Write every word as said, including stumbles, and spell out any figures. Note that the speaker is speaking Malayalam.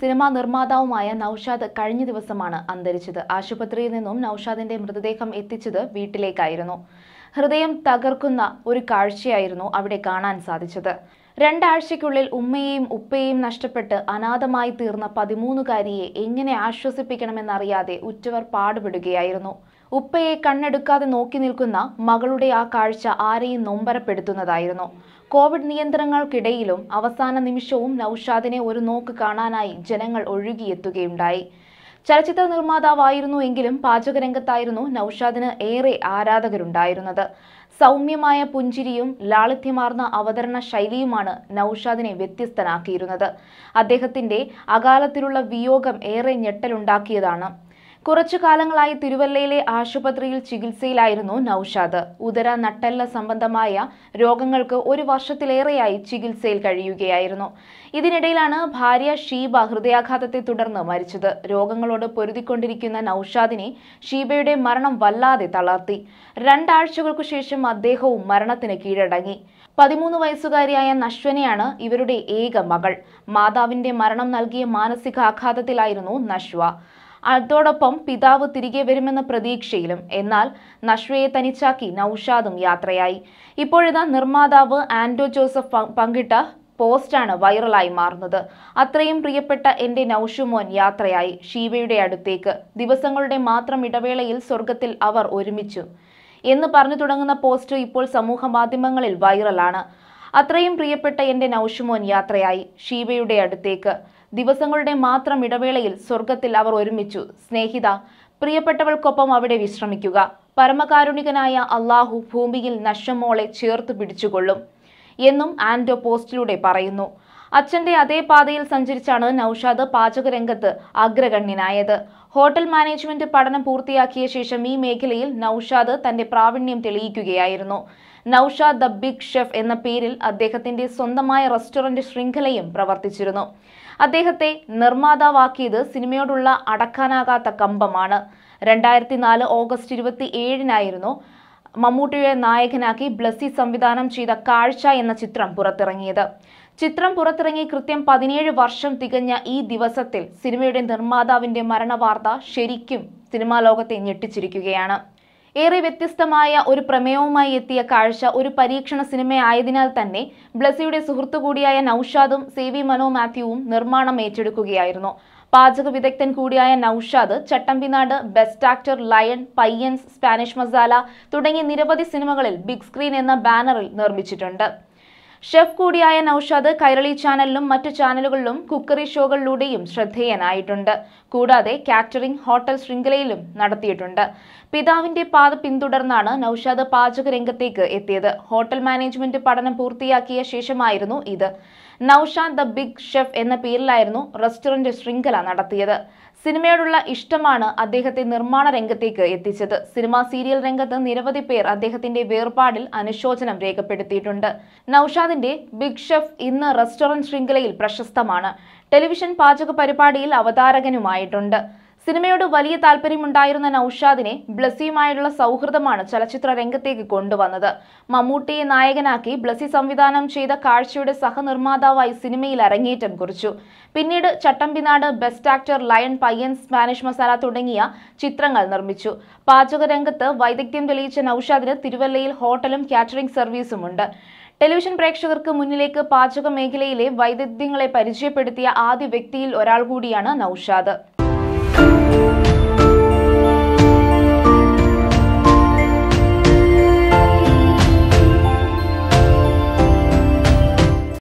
സിനിമാ നിർമ്മാതാവുമായ നൌഷാദ് കഴിഞ്ഞ ദിവസമാണ് അന്തരിച്ചത്. ആശുപത്രിയിൽ നിന്നും നൌഷാദിന്റെ മൃതദേഹം എത്തിച്ചത് വീട്ടിലേക്കായിരുന്നു. ഹൃദയം തകർക്കുന്ന ഒരു കാഴ്ചയായിരുന്നു അവിടെ കാണാൻ സാധിച്ചത്. രണ്ടാഴ്ചയ്ക്കുള്ളിൽ ഉമ്മയെയും ഉപ്പയെയും നഷ്ടപ്പെട്ട് അനാഥമായി തീർന്ന പതിമൂന്നുകാരിയെ എങ്ങനെ ആശ്വസിപ്പിക്കണമെന്നറിയാതെ ഉറ്റവർ പാടുപെടുകയായിരുന്നു. ഉപ്പയെ കണ്ണെടുക്കാതെ നോക്കി നിൽക്കുന്ന മകളുടെ ആ കാഴ്ച ആരെയും നൊമ്പരപ്പെടുത്തുന്നതായിരുന്നു. കോവിഡ് നിയന്ത്രണങ്ങൾക്കിടയിലും അവസാന നിമിഷവും നൌഷാദിനെ ഒരു നോക്ക് കാണാനായി ജനങ്ങൾ ഒഴുകിയെത്തുകയുണ്ടായി. ചലച്ചിത്ര നിർമ്മാതാവായിരുന്നു എങ്കിലും പാചകരംഗത്തായിരുന്നു നൌഷാദിന് ഏറെ ആരാധകരുണ്ടായിരുന്നത്. സൗമ്യമായ പുഞ്ചിരിയും ലാളിത്യമാർന്ന അവതരണ ശൈലിയുമാണ് നൌഷാദിനെ വ്യത്യസ്തനാക്കിയിരുന്നത്. അദ്ദേഹത്തിന്റെ അകാലത്തിലുള്ള വിയോഗം ഏറെ ഞെട്ടലുണ്ടാക്കിയതാണ്. കുറച്ചു കാലങ്ങളായി തിരുവല്ലയിലെ ആശുപത്രിയിൽ ചികിത്സയിലായിരുന്നു നൌഷാദ്. ഉദര നട്ടെല്ല് സംബന്ധമായ രോഗങ്ങൾക്ക് ഒരു വർഷത്തിലേറെയായി ചികിത്സയിൽ കഴിയുകയായിരുന്നു. ഇതിനിടയിലാണ് ഭാര്യ ഷീബ ഹൃദയാഘാതത്തെ തുടർന്ന് മരിച്ചത്. രോഗങ്ങളോട് പൊരുതിക്കൊണ്ടിരിക്കുന്ന നൌഷാദിനെ ഷീബയുടെ മരണം വല്ലാതെ തളർത്തി. രണ്ടാഴ്ചകൾക്കു ശേഷം അദ്ദേഹവും മരണത്തിന് കീഴടങ്ങി. പതിമൂന്ന് വയസ്സുകാരിയായ നശ്വനെയാണ് ഇവരുടെ ഏക മകൾ. മാതാവിന്റെ മരണം നൽകിയ മാനസികാഘാതത്തിലായിരുന്നു നശ്വ. അതോടൊപ്പം പിതാവ് തിരികെ വരുമെന്ന പ്രതീക്ഷയിലും. എന്നാൽ നശ്വയെ തനിച്ചാക്കി നൌഷാദും യാത്രയായി. ഇപ്പോഴിതാ നിർമ്മാതാവ് ആന്റോ ജോസഫ് പങ്കിട്ട പോസ്റ്റാണ് വൈറലായി മാറുന്നത്. അത്രയും പ്രിയപ്പെട്ട എന്റെ നൌഷുമോൻ യാത്രയായി ഷീബയുടെ അടുത്തേക്ക്. ദിവസങ്ങളുടെ മാത്രം ഇടവേളയിൽ സ്വർഗത്തിൽ അവർ ഒരുമിച്ചു എന്ന് പറഞ്ഞു തുടങ്ങുന്ന പോസ്റ്റ് ഇപ്പോൾ സമൂഹ മാധ്യമങ്ങളിൽ വൈറലാണ്. അത്രയും പ്രിയപ്പെട്ട എന്റെ നൌഷുമോൻ യാത്രയായി ഷീബയുടെ അടുത്തേക്ക്. ദിവസങ്ങളുടെ മാത്രം ഇടവേളയിൽ സ്വർഗത്തിൽ അവർ ഒരുമിച്ചു. സ്നേഹിത, പ്രിയപ്പെട്ടവൾക്കൊപ്പം അവിടെ വിശ്രമിക്കുക. പരമകാരുണികനായ അള്ളാഹു ഭൂമിയിൽ നശ്വമോളെ ചേർത്ത് പിടിച്ചുകൊള്ളും എന്നും ആന്റോ പോസ്റ്റിലൂടെ പറയുന്നു. അച്ഛന്റെ അതേ പാതയിൽ സഞ്ചരിച്ചാണ് നൌഷാദ് പാചകരംഗത്ത് അഗ്രഗണ്യനായത്. ഹോട്ടൽ മാനേജ്മെന്റ് പഠനം പൂർത്തിയാക്കിയ ശേഷം ഈ മേഖലയിൽ നൌഷാദ് തന്റെ പ്രാവീണ്യം തെളിയിക്കുകയായിരുന്നു. നൌഷാദ് ദ ബിഗ് ഷെഫ് എന്ന പേരിൽ അദ്ദേഹത്തിന്റെ സ്വന്തമായ റെസ്റ്റോറന്റ് ശൃംഖലയും പ്രവർത്തിച്ചിരുന്നു. അദ്ദേഹത്തെ നിർമ്മാതാവാക്കിയത് സിനിമയോടുള്ള അടക്കാനാകാത്ത കമ്പമാണ്. രണ്ടായിരത്തി നാല് ഓഗസ്റ്റ് ഇരുപത്തി ഏഴിനായിരുന്നു മമ്മൂട്ടിയെ നായകനാക്കി ബ്ലസ്സി സംവിധാനം ചെയ്ത കാഴ്ച എന്ന ചിത്രം പുറത്തിറങ്ങിയത്. ചിത്രം പുറത്തിറങ്ങി കൃത്യം പതിനേഴ് വർഷം തികഞ്ഞ ഈ ദിവസത്തിൽ സിനിമയുടെ നിർമ്മാതാവിന്റെ മരണവാർത്ത ശരിക്കും സിനിമാ ലോകത്തെ ഞെട്ടിച്ചിരിക്കുകയാണ്. ഏറെ വ്യത്യസ്തമായ ഒരു പ്രമേയവുമായി എത്തിയ കാഴ്ച ഒരു പരീക്ഷണ സിനിമയായതിനാൽ തന്നെ ബ്ലസ്സിയുടെ സുഹൃത്തു കൂടിയായ നൌഷാദും സേവി മനോ മാത്യുവും നിർമ്മാണം ഏറ്റെടുക്കുകയായിരുന്നു. പാചക വിദഗ്ധൻ കൂടിയായ Noushad Chattambinadu, Best Actor, Lion, Payyans, Spanish Masala തുടങ്ങിയ നിരവധി സിനിമകളിൽ ബിഗ് സ്ക്രീൻ എന്ന ബാനറിൽ നിർമ്മിച്ചിട്ടുണ്ട്. ഷെഫ് കൂടിയായ നൌഷാദ് കൈരളി ചാനലിലും മറ്റു ചാനലുകളിലും കുക്കറി ഷോകളിലൂടെയും ശ്രദ്ധേയനായിട്ടുണ്ട്. കൂടാതെ കാറ്ററിംഗ്, ഹോട്ടൽ ശൃംഖലയിലും നടത്തിയിട്ടുണ്ട്. പിതാവിന്റെ പാത പിന്തുടർന്നാണ് നൌഷാദ് പാചക രംഗത്തേക്ക് എത്തിയത്. ഹോട്ടൽ മാനേജ്മെന്റ് പഠനം പൂർത്തിയാക്കിയ ശേഷമായിരുന്നു ഇത്. നൌഷാദ് ദ ബിഗ് ഷെഫ് എന്ന പേരിലായിരുന്നു റെസ്റ്റോറന്റ് ശൃംഖല നടത്തിയത്. സിനിമയോടുള്ള ഇഷ്ടമാണ് അദ്ദേഹത്തെ നിർമ്മാണ രംഗത്തേക്ക് എത്തിച്ചത്. സിനിമാ സീരിയൽ രംഗത്ത് നിരവധി പേർ അദ്ദേഹത്തിന്റെ വേർപാടിൽ അനുശോചനം രേഖപ്പെടുത്തിയിട്ടുണ്ട്. നൌഷാദിന്റെ ബിഗ് ഷെഫ് ഇന്ന് റെസ്റ്റോറന്റ് ശൃംഖലയിൽ പ്രശസ്തമാണ്. ടെലിവിഷൻ പാചക പരിപാടിയിൽ അവതാരകനുമായിട്ടുണ്ട്. സിനിമയോട് വലിയ താല്പര്യമുണ്ടായിരുന്ന നൌഷാദിനെ ബ്ലസ്സിയുമായുള്ള സൗഹൃദമാണ് ചലച്ചിത്ര രംഗത്തേക്ക് കൊണ്ടുവന്നത്. മമ്മൂട്ടിയെ നായകനാക്കി ബ്ലസ്സി സംവിധാനം ചെയ്ത കാഴ്ചയുടെ സഹനിർമ്മാതാവായി സിനിമയിൽ അരങ്ങേറ്റം കുറിച്ചു. പിന്നീട് Chattambinadu, Best Actor, Lion, Payyans, Spanish Masala തുടങ്ങിയ ചിത്രങ്ങൾ നിർമ്മിച്ചു. പാചക രംഗത്ത് വൈദഗ്ധ്യം തെളിയിച്ച നൌഷാദിന് തിരുവല്ലയിൽ ഹോട്ടലും കാറ്ററിംഗ് സർവീസുമുണ്ട്. ടെലിവിഷൻ പ്രേക്ഷകർക്ക് മുന്നിലേക്ക് പാചക മേഖലയിലെ വൈദഗ്ധ്യങ്ങളെ പരിചയപ്പെടുത്തിയ ആദ്യ വ്യക്തിയിൽ ഒരാൾ കൂടിയാണ് നൌഷാദ്.